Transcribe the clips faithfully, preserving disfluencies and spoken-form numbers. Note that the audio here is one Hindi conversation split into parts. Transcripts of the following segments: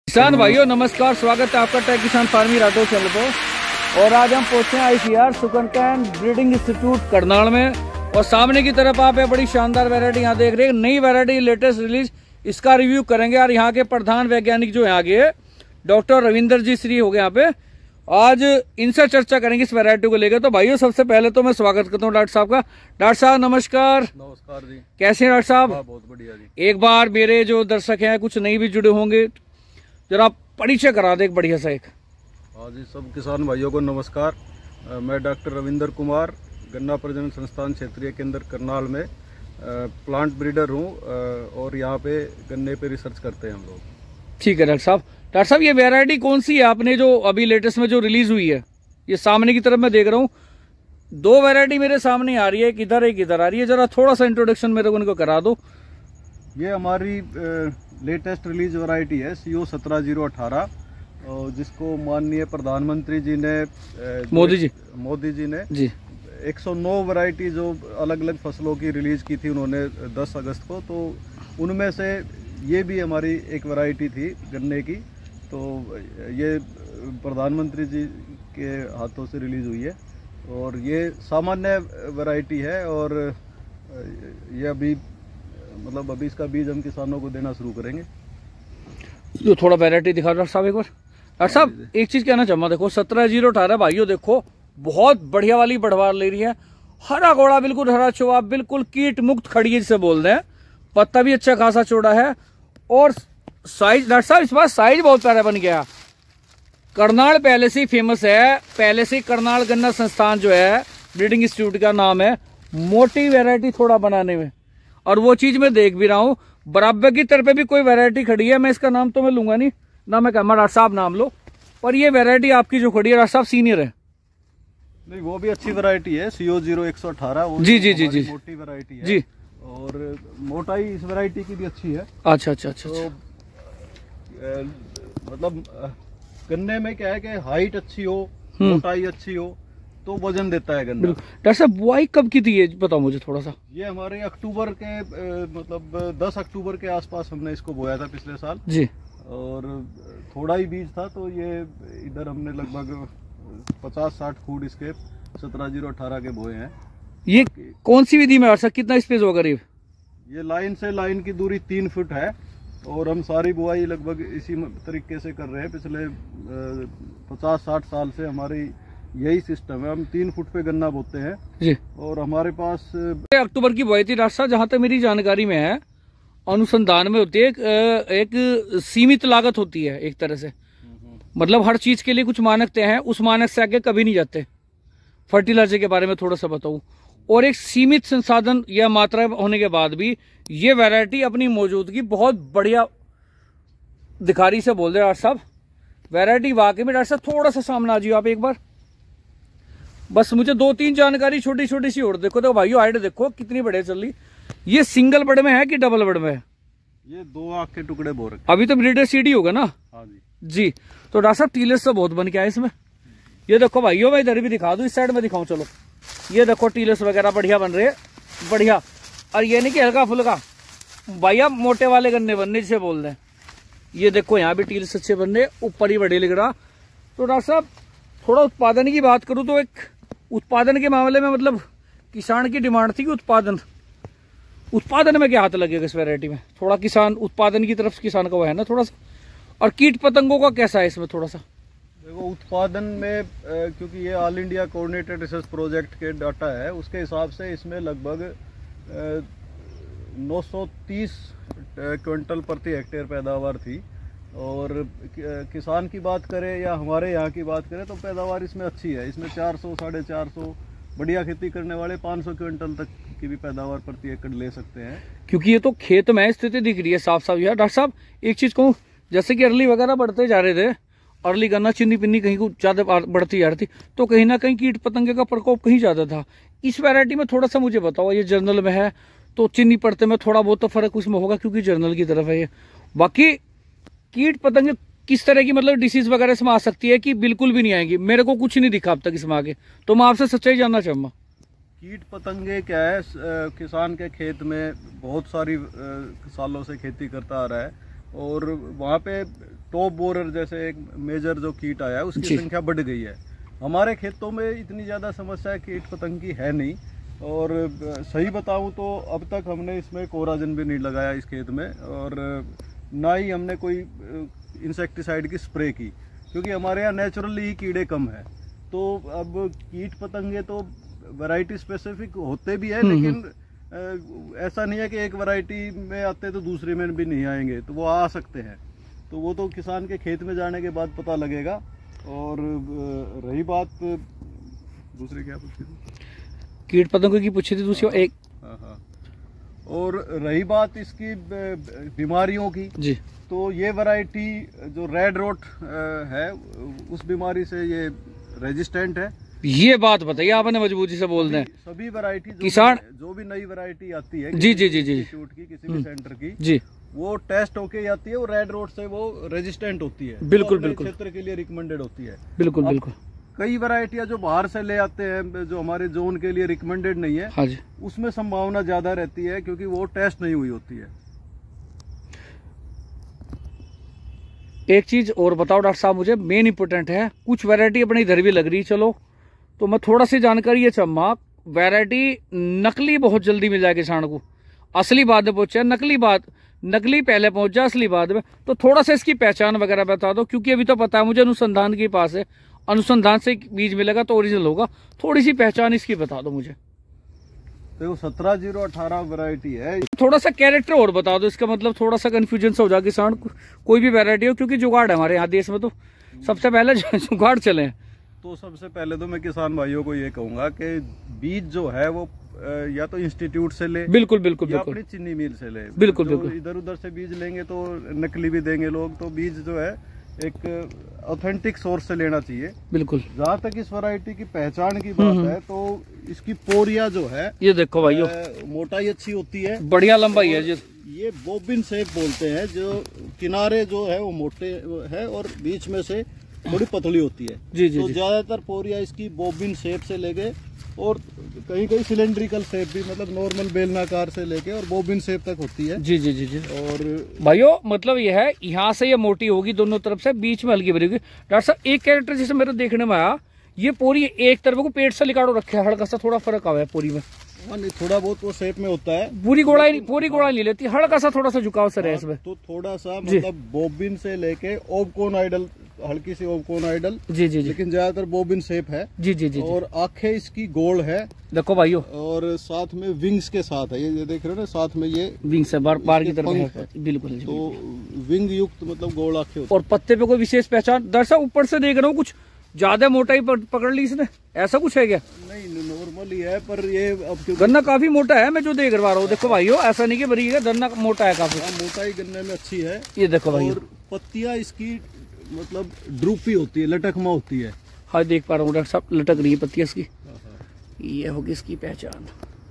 किसान भाइयों नमस्कार, स्वागत है आपका टेक किसान फार्मिंग राठौर चैनल पर। और आज हम पहुंचे हैं ICR sugarcane breeding institute Karnal में। और सामने की तरफ आप है बड़ी शानदार वैरायटी यहाँ देख रहे हैं, नई वैरायटी लेटेस्ट रिलीज, इसका रिव्यू करेंगे। और यहाँ के प्रधान वैज्ञानिक जो यहाँ के डॉक्टर रविंदर जी श्री हो गए यहाँ पे, आज इनसे चर्चा करेंगे इस वैरायटी को लेकर। तो भाइयों सबसे पहले तो मैं स्वागत करता हूँ डॉक्टर साहब का। डॉक्टर साहब नमस्कार। नमस्कार जी, कैसे हैं डॉक्टर साहब? बहुत बढ़िया जी। एक बार मेरे जो दर्शक हैं कुछ नई भी जुड़े होंगे, जरा परिचय करा दे एक बढ़िया सा एक। हाँ जी, सब किसान भाइयों को नमस्कार। आ, मैं डॉक्टर रविंदर कुमार, गन्ना प्रजनन संस्थान क्षेत्रीय केंद्र करनाल में आ, प्लांट ब्रीडर हूँ और यहाँ पे गन्ने पे रिसर्च करते हैं हम लोग। ठीक है डॉक्टर साहब। डॉक्टर साहब ये वैरायटी कौन सी है आपने जो अभी लेटेस्ट में जो रिलीज हुई है? ये सामने की तरफ मैं देख रहा हूँ, दो वैरायटी मेरे सामने आ रही है, एक इधर एक इधर आ रही है। जरा थोड़ा सा इंट्रोडक्शन मेरे को उनको करा दो। ये हमारी लेटेस्ट रिलीज वैरायटी है सी ओ सत्रह जीरो अठारह, जिसको माननीय प्रधानमंत्री जी ने मोदी जी मोदी जी ने जी एक सौ नौ वैरायटी जो अलग अलग फसलों की रिलीज की थी उन्होंने दस अगस्त को, तो उनमें से ये भी हमारी एक वैरायटी थी गन्ने की। तो ये प्रधानमंत्री जी के हाथों से रिलीज हुई है और ये सामान्य वैरायटी है। और ये अभी मतलब अभी इसका बीज हम किसानों को देना शुरू करेंगे। जो थोड़ा वैरायटी दिखा डॉक्टर साहब एक बार। डॉक्टर साहब एक चीज कहना चाहूँगा, देखो सत्रह जीरो अठारह भाइयों, देखो बहुत बढ़िया वाली बढ़वार ले रही है। हरा घोड़ा बिल्कुल हरा चौवा, बिल्कुल कीट मुक्त खड़ी है जिसे बोल रहे हैं। पत्ता भी अच्छा खासा चौड़ा है और साइज, डॉक्टर साहब इस बार साइज बहुत प्यारा बन गया। करनाल पहले से ही फेमस है, पहले से ही करनाल गन्ना संस्थान जो है ब्रीडिंग इंस्टीट्यूट का नाम है मोटी वैरायटी थोड़ा बनाने में। और वो चीज मैं देख भी रहा हूँ, बराबर की तरफ पे भी कोई वैरायटी खड़ी है, मैं इसका नाम तो मैं लूंगा नहीं ना, मैं कहूँगा डॉक्टर साहब नाम लो। पर ये वैरायटी आपकी जो खड़ी है डॉक्टर साहब सीनियर है। नहीं, वो भी अच्छी वैरायटी है सी ओ जीरो एक सौ अठारह। जी जी जी जी मोटी वैरायटी है जी, और मोटाई इस वैरायटी की भी अच्छी है। अच्छा अच्छा अच्छा, तो ए, मतलब गन्ने में क्या है कि हाइट अच्छी हो, मोटाई अच्छी हो तो वजन देता है गन्ना। डॉक्टर साहब बुआई कब की थी ये बताओ मुझे थोड़ा सा। ये हमारे अक्टूबर के ए, मतलब दस अक्टूबर के आसपास हमने इसको बोया था पिछले साल जी। और थोड़ा ही बीज था, तो ये इधर हमने लगभग पचास साठ फूट इसके सत्रह जीरो अठारह के बोए हैं। ये कौन सी विधि में सर कितना स्पेस होगा करीब? ये लाइन से लाइन की दूरी तीन फुट है और हम सारी बुआई लगभग इसी तरीके से कर रहे हैं। पिछले पचास साठ साल से हमारी यही सिस्टम है, हम तीन फुट पे गन्ना बोते हैं जी। और हमारे पास अक्टूबर की बुआई थी डॉक्टर साहब, जहाँ तक मेरी जानकारी में है, अनुसंधान में होती है एक, एक सीमित लागत होती है एक तरह से, मतलब हर चीज के लिए कुछ मानक तय है, उस मानक से आगे कभी नहीं जाते। फर्टिलाइजर के बारे में थोड़ा सा बताऊं, और एक सीमित संसाधन या मात्रा होने के बाद भी ये वैरायटी अपनी मौजूदगी बहुत बढ़िया दिखा रही से बोल रहे डॉक्टर साहब। वैरायटी वाकई में डॉक्टर साहब थोड़ा सा सामने आ जाइए आप एक बार, बस मुझे दो तीन जानकारी छोटी छोटी सी और। देखो तो भाइयों हाइट देखो कितनी बढ़िया चल रही। ये सिंगल बड़ में है कि डबल बड़ में है? ये दो आंख के टुकड़े बो रखे। अभी तो ब्रीडर सीडी होगा ना? हाँ जी जी। तो डॉक्टर साहब टीलेस तो बहुत बन के आए इसमें। ये देखो भाइयों, मैं इधर भी दिखा दूं, इस साइड में दिखाऊं चलो। ये देखो टीलेस वगैरह बढ़िया बन रहे हैं, बढ़िया। और ये नहीं कि हल्का फुल्का भैया मोटे वाले गन्ने बनने जिसे बोल रहे हैं। ये देखो यहाँ भी टीलेस अच्छे बन रहे, ऊपर ही बड़े लग रहा। तो डॉक्टर साहब थोड़ा उत्पादन की बात करूँ तो एक उत्पादन के मामले में मतलब किसान की डिमांड थी कि उत्पादन उत्पादन में क्या हाथ लगेगा इस वैरायटी में? थोड़ा किसान उत्पादन की तरफ किसान का वो है ना थोड़ा सा। और कीट पतंगों का कैसा है इसमें थोड़ा सा? देखो उत्पादन में क्योंकि ये all India coordinated research project के डाटा है, उसके हिसाब से इसमें लगभग नौ सौ तीस क्विंटल प्रति हेक्टेयर पैदावार थी। और किसान की बात करें या हमारे यहाँ की बात करें तो पैदावार इसमें अच्छी है। इसमें चार सौ साढ़े चार सौ बढ़िया खेती करने वाले पाँच सौ क्विंटल तक की भी पैदावार प्रति एकड़ ले सकते हैं, क्योंकि ये तो खेत में स्थिति दिख रही है साफ साफ। यार डॉक्टर साहब एक चीज कहूँ, जैसे कि अर्ली वगैरह बढ़ते जा रहे थे, अर्ली गन्ना चिन्नी पिन्नी कहीं को ज्यादा बढ़ती जा रही थी, तो कहीं ना कहीं कीट पतंगे का प्रकोप कहीं ज्यादा था। इस वैरायटी में थोड़ा सा मुझे बताओ, ये जर्नल में है तो चिन्नी पड़ते में थोड़ा बहुत तो फर्क उसमें होगा क्योंकि जर्नल की तरफ है ये। बाकी कीट पतंगे किस तरह की मतलब डिसीज वगैरह इसमें आ सकती है कि बिल्कुल भी नहीं आएगी? मेरे को कुछ नहीं दिखा अब तक इसमें आगे, तो मैं आपसे सच्चाई जानना चाहूंगा। कीट पतंगे क्या है, किसान के खेत में बहुत सारी सालों से खेती करता आ रहा है और वहाँ पे टॉप बोरर जैसे एक मेजर जो कीट आया है उसकी संख्या बढ़ गई है। हमारे खेतों में इतनी ज़्यादा समस्या कीट पतंग की है नहीं, और सही बताऊं तो अब तक हमने इसमें कोराजन भी नहीं लगाया इस खेत में, और ना ही हमने कोई इंसेक्टिसाइड की स्प्रे की, क्योंकि हमारे यहाँ नेचुरली ही कीड़े कम है। तो अब कीट पतंगे तो वैरायटी स्पेसिफिक होते भी है, लेकिन ऐसा नहीं है कि एक वैरायटी में आते तो दूसरे में भी नहीं आएंगे, तो वो आ सकते हैं। तो वो तो किसान के खेत में जाने के बाद पता लगेगा। और रही बात दूसरी क्या पूछी थी, कीट पतंगों की पूछी थी दूसरी। हाँ, एक हाँ हाँ और रही बात इसकी बीमारियों की जी, तो ये वैरायटी जो रेड रोट है उस बीमारी से ये रेजिस्टेंट है। ये बात बताइए, आपने मजबूती से बोल दें। सभी वैरायटी किसान जो भी नई वैरायटी आती है जी जी जी जी इंस्टीट्यूट की किसी भी सेंटर की जी, वो टेस्ट होके आती है, वो रेड रोड से वो रेजिस्टेंट होती है, बिल्कुल बिल्कुल क्षेत्र के लिए रिकमेंडेड होती है। बिल्कुल बिल्कुल। कई वैरायटियां जो बाहर से ले आते हैं जो हमारे जोन के लिए रिकमेंडेड नहीं है, हाँ जी, उसमें संभावना ज्यादा रहती है क्योंकि वो टेस्ट नहीं हुई होती है। एक चीज और बताओ डॉक्टर साहब, मुझे मेन इंपोर्टेंट है, कुछ वैरायटी अपने इधर भी लग रही, चलो तो मैं थोड़ा सी जानकारी है चम्मा, वैरायटी नकली बहुत जल्दी मिल जाए किसान को, असली बाद में पहुंचे, नकली बाद नकली पहले पहुंच जाए असली बाद में, तो थोड़ा सा इसकी पहचान वगैरह बता दो, क्योंकि अभी तो पता है मुझे अनुसंधान के पास है, अनुसंधान से बीज मिलेगा तो ओरिजिनल होगा, थोड़ी सी पहचान इसकी बता दो मुझे। तो सत्रह जीरो अठारह वैरायटी है। थोड़ा सा कैरेक्टर और बता दो इसका, मतलब थोड़ा सा कंफ्यूजन से हो जाए किसान को, कोई भी वैरायटी हो, क्योंकि जुगाड़ है हमारे यहाँ देश में, तो सबसे पहले जुगाड़ चले। तो सबसे पहले तो मैं किसान भाइयों को ये कहूंगा कि बीज जो है वो या तो इंस्टीट्यूट से ले, बिल्कुल बिल्कुल या बिल्कुल अपनी चीनी मिल से ले, बिल्कुल बिल्कुल। इधर उधर से बीज लेंगे तो नकली भी देंगे लोग, तो बीज जो है एक ऑथेंटिक सोर्स से लेना चाहिए। बिल्कुल। जहाँ तक इस वैरायटी की पहचान की बात है तो इसकी पोरिया जो है, ये देखो भाइयों, मोटाई अच्छी होती है, बढ़िया लंबाई है। ये बोबिन शेप बोलते हैं, जो किनारे जो है वो मोटे है और बीच में से थोड़ी पतली होती है। जी जी। तो ज्यादातर पोरिया इसकी बोबिन शेप से लेके और कहीं कहीं सिलेंड्रिकल शेप भी, मतलब नॉर्मल बेलनाकार से लेके और बोबिन शेप तक होती है। जी जी जी जी। और भाइयों मतलब ये है, यहाँ से ये मोटी होगी दोनों तरफ से, बीच में हल्की भरी होगी। डॉक्टर साहब एक कैरेक्टर जैसे मेरे देखने में आया, ये पूरी एक तरफ को पेट से लिकाड़ो रखे है, हल्का सा थोड़ा फर्क आया है पूरी में। नहीं, थोड़ा बहुत वो शेप में होता है, पूरी गोड़ाई नहीं, पूरी गोड़ाई नहीं लेती, हल्का सा थोड़ा सा झुकाव से रहे इसमें। तो थोड़ा सा मतलब बोबिन से लेके ओवकोनाइडल, हल्की सी ओवकोनाइडल, जी जी जी, लेकिन ज्यादातर बोबिन शेप है। जी जी जी। और आंखें इसकी गोल है, देखो भाइयों, और साथ में विंग्स के साथ है, ये देख रहे हो ना, साथ में ये विंग्स है, बार बार की तरफ है। बिल्कुल। तो विंग युक्त मतलब गोल आंखें। और पत्ते पे कोई विशेष पहचान? दरअसल ऊपर से देख रहा हूँ कुछ ज्यादा मोटाई पकड़ ली इसने, ऐसा कुछ है क्या? नहीं, नॉर्मल ही है, पर ये अब गन्ना काफी मोटा है, मैं जो देख रहा हूँ। देखो भाइयों, ऐसा नहीं कि बरी है, गन्ना मोटा है काफी। मोटाई गन्ने में अच्छी है, ये देखो भाइयों। और पत्तियां इसकी मतलब ड्रूपी होती है, लटकमा होती है। हाँ देख पा रहा हूँ डॉक्टर साहब, लटक रही है पत्तियां इसकी। ये होगी इसकी पहचान।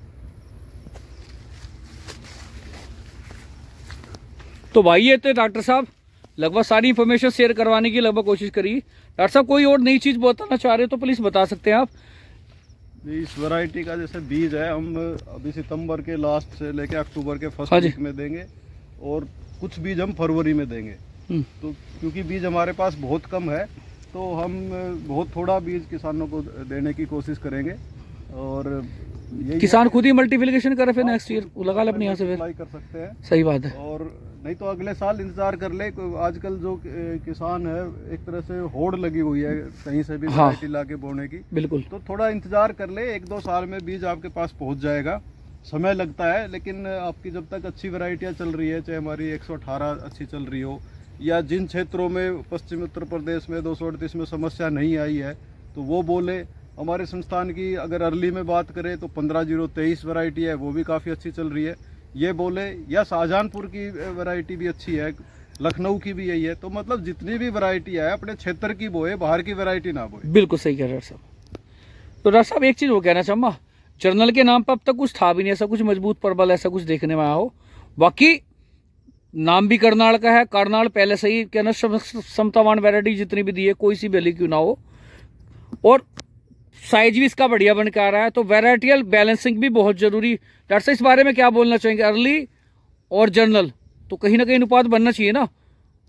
तो भाई ये तो डॉक्टर साहब लगभग सारी इंफॉर्मेशन शेयर करवाने की लगभग कोशिश करी। डॉक्टर साहब कोई और नई चीज बताना चाह रहे हो तो प्लीज बता सकते हैं आप। इस वैरायटी का जैसे बीज है, हम अभी सितंबर के लास्ट से लेके अक्टूबर के फर्स्ट वीक में देंगे, और कुछ बीज हम फरवरी में देंगे। तो क्योंकि बीज हमारे पास बहुत कम है, तो हम बहुत थोड़ा बीज किसानों को देने की कोशिश करेंगे। और किसान खुद ही मल्टीप्लिकेशन करे फिर नेक्स्ट ईयर लगा ले अपने यहाँ से, फिर अप्लाई कर सकते हैं। सही बात है। और नहीं तो अगले साल इंतजार कर ले। आजकल जो किसान है एक तरह से होड़ लगी हुई है कहीं से भी वैरायटी हाँ। लाके बोने की। बिल्कुल। तो थोड़ा इंतजार कर ले, एक दो साल में बीज आपके पास पहुंच जाएगा। समय लगता है, लेकिन आपकी जब तक अच्छी वैरायटियाँ चल रही है, चाहे हमारी एक सौ अठारह अच्छी चल रही हो, या जिन क्षेत्रों में पश्चिमी उत्तर प्रदेश में दो सौ अड़तीस में समस्या नहीं आई है तो वो बोले। हमारे संस्थान की अगर अर्ली में बात करें तो पंद्रह जीरो तेईस वैरायटी है, वो भी काफ़ी अच्छी चल रही है, ये बोले। या शाहजहानपुर की वैरायटी भी अच्छी है, लखनऊ की भी यही है। तो मतलब जितनी भी वैरायटी है अपने क्षेत्र की बोए, बाहर की वैरायटी ना बोए। बिल्कुल सही कह रहे हैं डॉक्टर साहब। तो डॉक्टर साहब एक चीज़ वो कहना चाहूँगा, जर्नल के नाम पर अब तक कुछ था भी नहीं, ऐसा कुछ मजबूत प्रबल ऐसा कुछ देखने में आया हो। बाकी नाम भी करनाल का है, करनाल पहले से ही कहना समतावान वैरायटी जितनी भी दी है, कोई सी बेली क्यों ना हो, और साइज भी इसका बढ़िया बन के आ रहा है। तो वैरायटियल बैलेंसिंग भी बहुत जरूरी। डॉक्टर साहब इस बारे में क्या बोलना चाहेंगे? अर्ली और जर्नल तो कहीं ना कहीं अनुपात बनना चाहिए ना,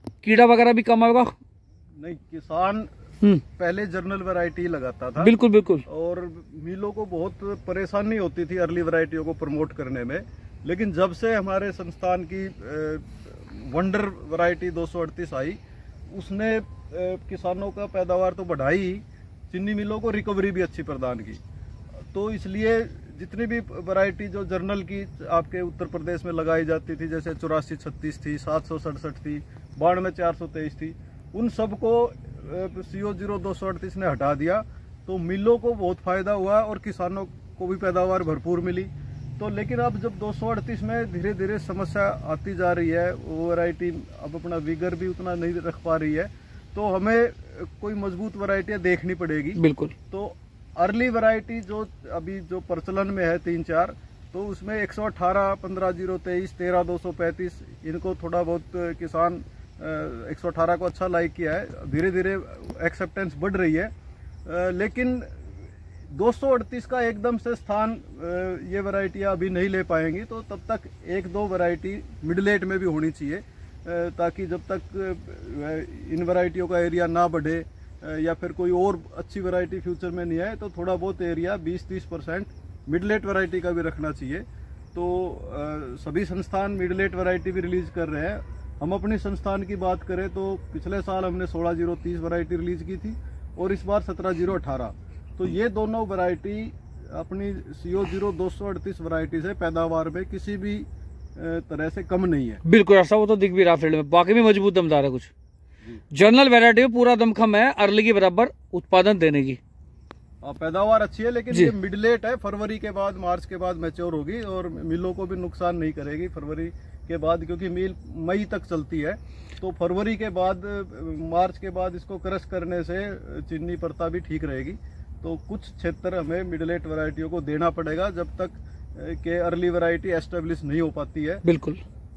कीड़ा वगैरह भी कम आएगा? नहीं, किसान पहले जर्नल वैरायटी लगाता था। बिल्कुल बिल्कुल। और मिलों को बहुत परेशानी होती थी अर्ली वैरायटियों को प्रमोट करने में, लेकिन जब से हमारे संस्थान की वंडर वैरायटी दो सौ अड़तीस आई, उसने किसानों का पैदावार तो बढ़ाई ही, चीनी मिलों को रिकवरी भी अच्छी प्रदान की। तो इसलिए जितनी भी वैरायटी जो जर्नल की आपके उत्तर प्रदेश में लगाई जाती थी, जैसे चौरासी छत्तीस थी, सात सौ सड़सठ थी, बानवे चार सौ तेईस थी, उन सबको सीओ जीरो दो सौ अड़तीस ने हटा दिया। तो मिलों को बहुत फायदा हुआ और किसानों को भी पैदावार भरपूर मिली। तो लेकिन अब जब दो सौ अड़तीस में धीरे धीरे समस्या आती जा रही है, वो वैरायटी अब अपना विगर भी उतना नहीं रख पा रही है, तो हमें कोई मजबूत वैरायटियाँ देखनी पड़ेगी। बिल्कुल। तो अर्ली वैरायटी जो अभी जो प्रचलन में है तीन चार, तो उसमें एक सौ अठारह, पंद्रह जीरो तेईस, तेरह दो सौ पैंतीस, इनको थोड़ा बहुत किसान एक सौ अठारह को अच्छा लाइक किया है, धीरे धीरे एक्सेप्टेंस बढ़ रही है। लेकिन दो सौ अड़तीस का एकदम से स्थान ये वैरायटियाँ अभी नहीं ले पाएंगी, तो तब तक एक दो वैरायटी मिडलेट में भी होनी चाहिए, ताकि जब तक इन वैरायटियों का एरिया ना बढ़े या फिर कोई और अच्छी वैरायटी फ्यूचर में नहीं आए, तो थोड़ा बहुत एरिया बीस तीस परसेंट मिडलेट वैरायटी का भी रखना चाहिए। तो सभी संस्थान मिडलेट वैरायटी भी रिलीज कर रहे हैं। हम अपनी संस्थान की बात करें तो पिछले साल हमने सोलह जीरो तीस वैरायटी रिलीज की थी और इस बार सत्रह जीरो अठारह। तो ये दोनों वैरायटी अपनी सीओ जीरो दो सौ अड़तीस वैरायटी से पैदावार में किसी भी तरह से कम नहीं है। बिल्कुल ऐसा, वो तो दिख भी रहा फील्ड में, बाकी भी मजबूत दमदार है। कुछ जर्नल वैरायटी में पूरा दमखम है अर्ली के बराबर उत्पादन देने की, पैदावार अच्छी है, लेकिन ये मिडलेट है, फरवरी के बाद मार्च के बाद मैच्योर होगी और मिलों को भी नुकसान नहीं करेगी फरवरी के बाद, क्योंकि मिल मई तक चलती है। तो फरवरी के बाद मार्च के बाद इसको क्रश करने से चीनी परता भी ठीक रहेगी। तो कुछ क्षेत्र हमें मिडलेट वैरायटियों को देना पड़ेगा जब तक के अर्ली वैरायटी एस्टेब्लिश नहीं हो पाती है। बिल्कुल।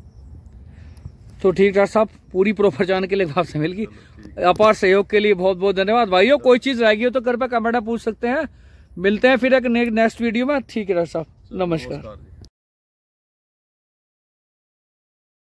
तो ठीक डॉक्टर साहब, पूरी प्रॉपर जानने के लिए आपसे मिल गई। अपार सहयोग के लिए बहुत बहुत धन्यवाद। भाइयों, कोई चीज रहेगी हो तो कृपया कमेंट में पूछ सकते हैं। मिलते हैं फिर एक नेक्स्ट वीडियो में। ठीक है डॉक्टर साहब, नमस्कार।